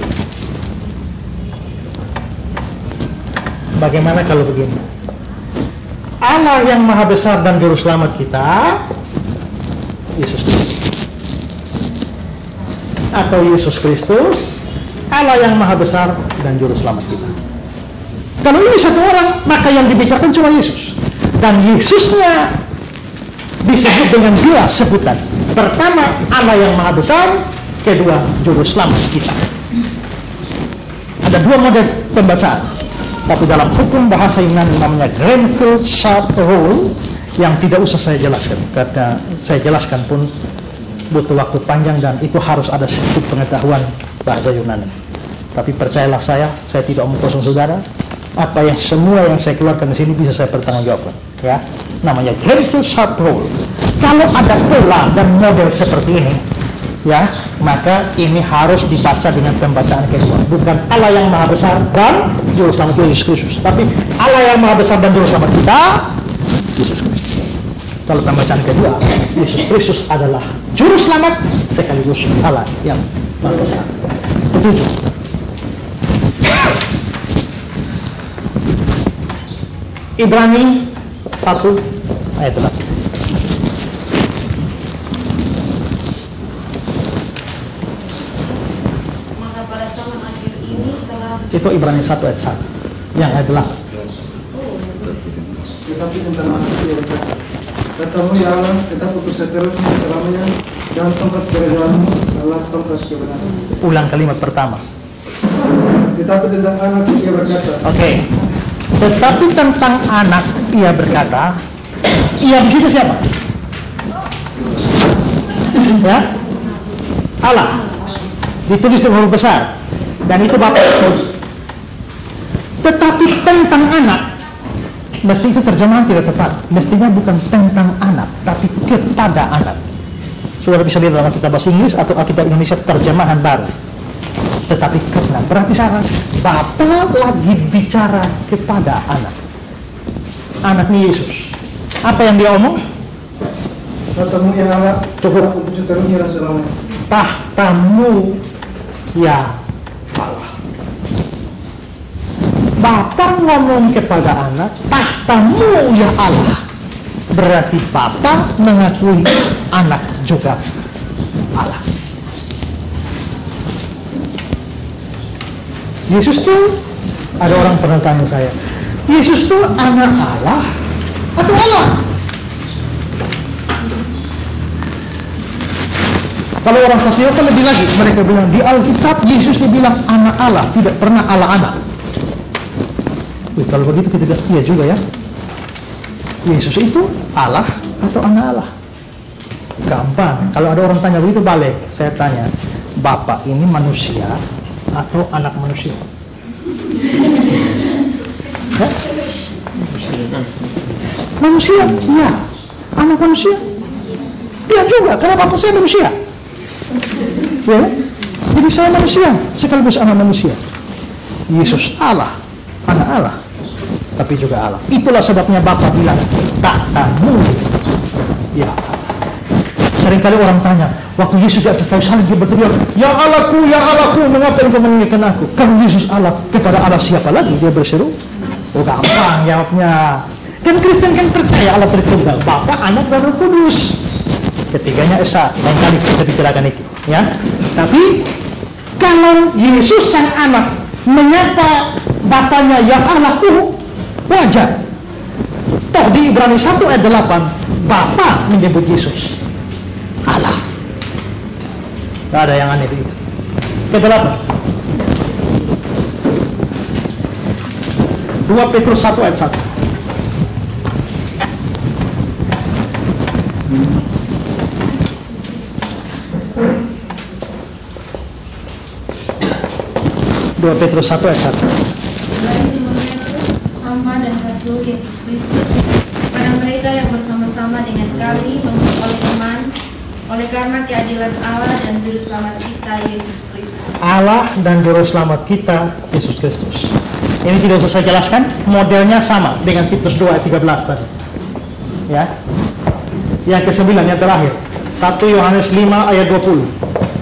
bagaimana kalau begini? Allah yang maha besar dan juru selamat kita Yesus Kristus, atau Yesus Kristus Allah yang maha besar dan juru selamat kita. Kalau ini satu orang, maka yang dibicarakan cuma Yesus. Dan Yesusnya disebut dengan dua sebutan. Pertama, Allah yang maha besar. Kedua, juru selamat kita. Ada dua model pembacaan. Tapi dalam hukum bahasa Yunani namanya Grenfell Sharp Rule, yang tidak usah saya jelaskan. Karena saya jelaskan pun butuh waktu panjang dan itu harus ada sedikit pengetahuan bahasa Yunani. Tapi percayalah saya, saya tidak omong kosong saudara. Apa yang semua yang saya keluarkan di sini bisa saya pertanggungjawabkan. Ya, namanya Grenfell Sharp Rule. Kalau ada pola dan model seperti ini, ya, maka ini harus dibaca dengan pembacaan kedua. Bukan Allah yang maha besar dan juru selamat Yesus Kristus, tapi Allah yang maha besar dan juru selamat kita Yesus Kristus. Kalau pembacaan kedua, Yesus Kristus adalah juru selamat sekaligus Allah yang maha besar. Ketujuh, Ibrani satu ayat delapan. Itu Ibrani satu ayat satu. Yang ayat delapan. Tetapi tentang anak ia berkata, katamu ya Allah, tetap untuk seterusnya selamanya, dan tempat kerajaanmu adalah tempat kebenaran. Ulang kalimat pertama. Tetapi tentang anak ia berkata. Oke. Okay. Tetapi tentang anak ia berkata, ia di situ siapa? Ya, Allah. Ditulis dengan huruf besar, dan itu Bapa. Tetapi tentang anak, mesti itu terjemahan tidak tepat. Mestinya bukan tentang anak, tapi kepada anak. Saudara bisa lihat dalam kitab bahasa Inggris atau Alkitab Indonesia terjemahan baru. Tetapi karena berarti salah, Bapa lagi bicara kepada anak. Anaknya Yesus. Apa yang dia omong? Katamu ya Allah, cukup untuk seterusnya dan selamanya. Tahtamu ya Allah. Bapa ngomong kepada anak, tahtamu ya Allah. Berarti Bapa mengakui anak juga Allah. Yesus tuh, ada orang pernah tanya saya, Yesus tuh anak Allah atau Allah? Kalau orang sasio kan lebih lagi, mereka bilang di Alkitab Yesus dibilang anak Allah, tidak pernah Allah anak. Wih, kalau begitu kita bilang iya juga ya. Yesus itu Allah atau anak Allah? Gampang. Kalau ada orang tanya begitu balik, saya tanya, Bapak ini manusia atau anak manusia? Ya? Manusia, iya. Anak manusia, iya juga. Karena Bapak saya manusia. Ya, jadi saya manusia sekaligus anak manusia. Yesus Allah, anak Allah, tapi juga Allah. Itulah sebabnya Bapa bilang tahtamu ya Allah. Seringkali orang tanya, waktu Yesus di atas kayu salib dia berteriak, ya Allahku, ya Allahku, mengapa engkau meninggalkan aku? Kalau Yesus Allah, kepada Allah siapa lagi dia berseru? Oh gampang jawabnya. Kan Kristen kan percaya Allah Tritunggal, Bapa, Anak, dan Roh Kudus. Ketiganya esa, lain kali kita bicarakan itu, ya. Tapi kalau Yesus sang anak menyapa Bapaknya ya Allahku, wajar. Toh di Ibrani satu ayat delapan, Bapa menyebut Yesus Allah. Tidak ada yang aneh di itu. Kedelapan, dua Petrus satu ayat satu. dua Petrus satu ayat satu. Hamba dan Rasul Yesus Kristus pada mereka yang bersama-sama dengan kami oleh iman, oleh karena keadilan Allah dan Juru Selamat kita Yesus Kristus. Allah dan Juru Selamat kita Yesus Kristus. Ini tidak usah saya jelaskan, modelnya sama dengan Titus dua ayat tiga belas tadi. Ya. Yang kesembilan yang terakhir, satu Yohanes lima ayat dua puluh.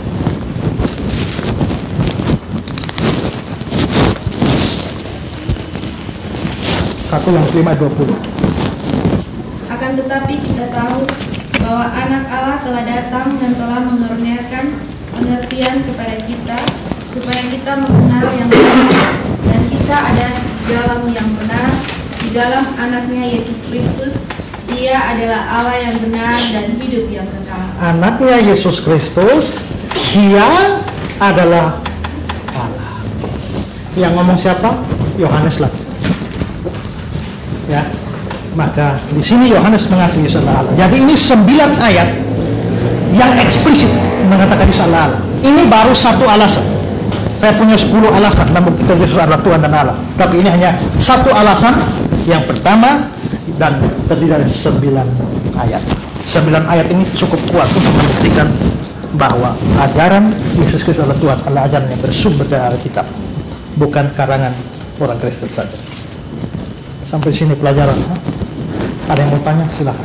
satu yang kelima dua puluh. Akan tetapi kita tahu bahwa anak Allah telah datang dan telah mengaruniakan pengertian kepada kita supaya kita mengenal yang benar dan kita ada di dalam yang benar, di dalam anaknya Yesus Kristus. Dia adalah Allah yang benar dan hidup yang kekal. Anaknya Yesus Kristus, dia adalah Allah. Yang ngomong siapa? Yohanes lah. Ya, maka di sini Yohanes mengakui Yesus adalah Allah. Jadi ini sembilan ayat yang eksplisit mengatakan Yesus adalah Allah. Ini baru satu alasan. Saya punya sepuluh alasan membuktikan Yesus adalah Tuhan dan Allah. Tapi ini hanya satu alasan. Yang pertama dan terdiri dari sembilan ayat. Sembilan ayat ini cukup kuat untuk membuktikan bahwa ajaran Yesus Kristus adalah Tuhan adalah ajaran yang bersumber dari Alkitab, bukan karangan orang Kristen saja. Sampai sini pelajaran. Ada yang mau tanya? Silakan.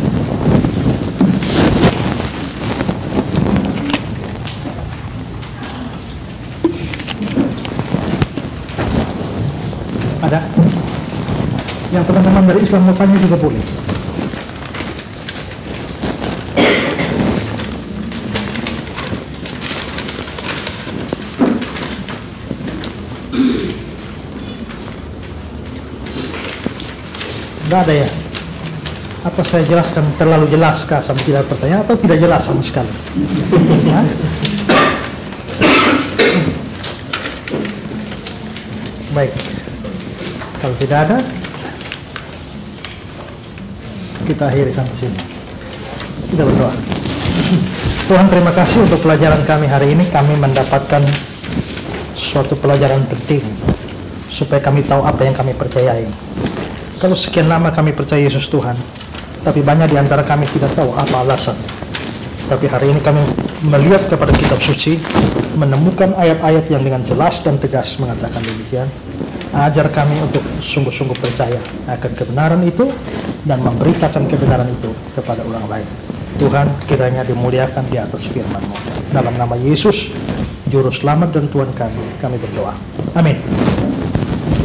Ada? Yang teman-teman dari Islam mau tanya juga boleh. Tidak ada ya? Apa saya jelaskan terlalu jelaskah sampai tidak pertanyaan atau tidak jelas sama sekali? Hah? Baik, kalau tidak ada, kita akhiri sampai sini. Kita berdoa. Tuhan, terima kasih untuk pelajaran kami hari ini. Kami mendapatkan suatu pelajaran penting supaya kami tahu apa yang kami percayai. Kalau sekian lama kami percaya Yesus Tuhan, tapi banyak di antara kami tidak tahu apa alasan. Tapi hari ini kami melihat kepada kitab suci, menemukan ayat-ayat yang dengan jelas dan tegas mengatakan demikian. Ajar kami untuk sungguh-sungguh percaya akan kebenaran itu dan memberitakan kebenaran itu kepada orang lain. Tuhan, kiranya dimuliakan di atas firman-Mu. Dalam nama Yesus, Juru Selamat dan Tuhan kami, kami berdoa. Amin.